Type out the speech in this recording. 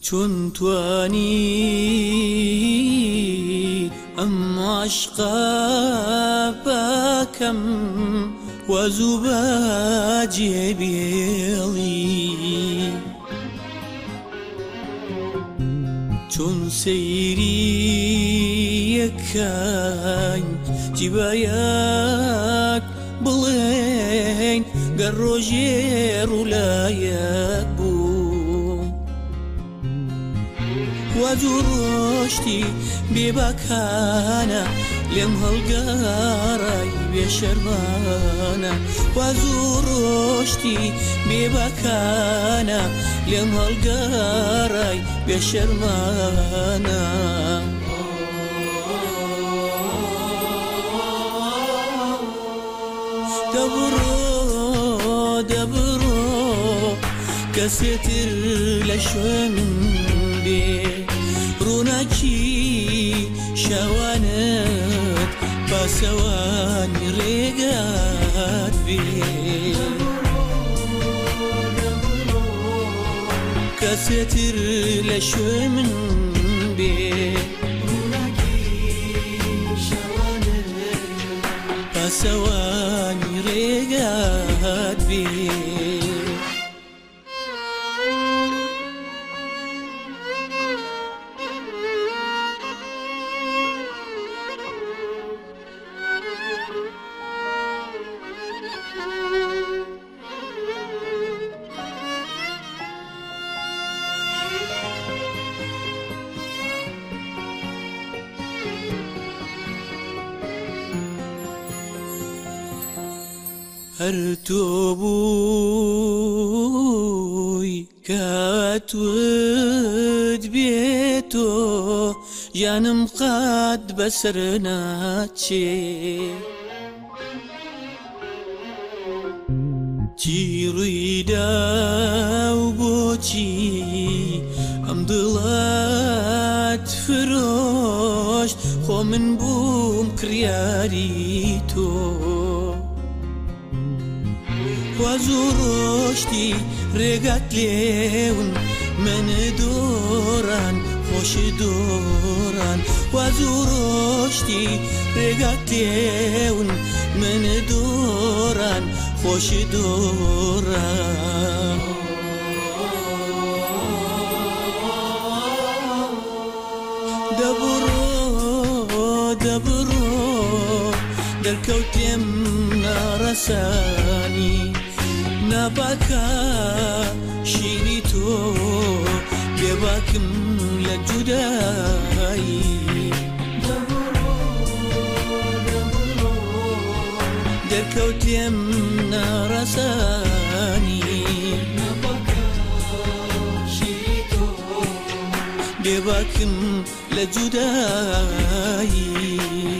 چون توانی ام عشقا باکم وزوبا جبیلی چون سیری یکان جبایک بلین گر روژی رولایک وزورشتي ببكانا لم هالقاراي بشرمانا وزورشتي ببكانا لم هالقاراي بشرمانا دبرو دبرو كستر لشوم بي روناكي شوانت بسواني رقات بي كستر لشوي من بي بسواني رقات بي هرتوبوي كاتود بيتو جانم قد بسرناتشي تيريدا وبوتي امضلات فروش خو من بوم كرياريتو وزورشتي رقات ليون من دوران خوش دوران وزورشتي رقات ليون من دوران خوش دوران دبرو دبرو دركوتيم نارساني نباكا شينيتو بباكم لجداي دركوتيم نارساني نباكا شينيتو بباكم لجداي